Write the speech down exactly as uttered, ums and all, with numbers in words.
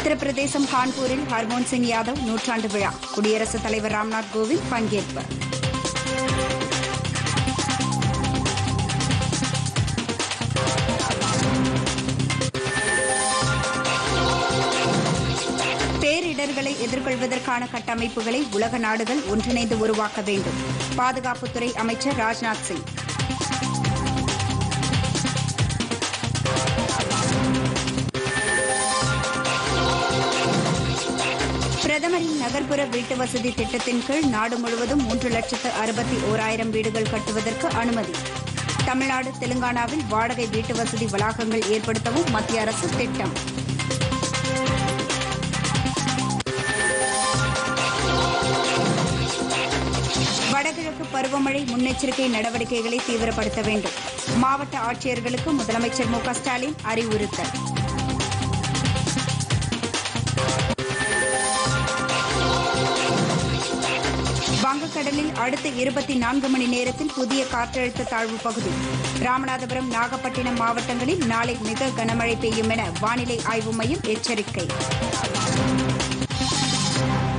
உத்தரப்பிரதேசம் கான்பூரில் ஹர்மோன் சிங் யாதவ் நூற்றாண்டு விழா குடியரசுத் தலைவர் ராம்நாத் கோவிந்த் பங்கேற்பு. பேரிடர்களை எதிர்கொள்வதற்கான கட்டமைப்புகளை உலக நாடுகள் ஒன்றிணைந்து உருவாக்க வேண்டும். பாதுகாப்புத்துறை அமைச்சர் ராஜ்நாத் சிங். பிரதமரின் நகர்ப்புற வீட்டு வசதி திட்டத்தின் கீழ் நாடு முழுவதும் மூன்று லட்சத்து அறுபத்தி ஓராயிரம் வீடுகள் கட்டுவதற்கு அனுமதி. தமிழ்நாடு, தெலுங்கானாவில் வாடகை வீட்டு வசதி வளாகங்கள் ஏற்படுத்தவும் மத்திய அரசு திட்டம். வடகிழக்கு பருவமழை முன்னெச்சரிக்கை நடவடிக்கைகளை தீவிரப்படுத்த வேண்டும். மாவட்ட ஆட்சியர்களுக்கு முதலமைச்சர் மு க ஸ்டாலின் அறிவுறுத்தல். வங்கக்கடலில் அடுத்த இருபத்தி நான்கு மணி நேரத்தில் புதிய காற்றழுத்த தாழ்வு பகுதி. ராமநாதபுரம், நாகப்பட்டினம் மாவட்டங்களில் நாளை மிக கனமழை பெய்யும் என வானிலை ஆய்வு மையம் எச்சரிக்கை.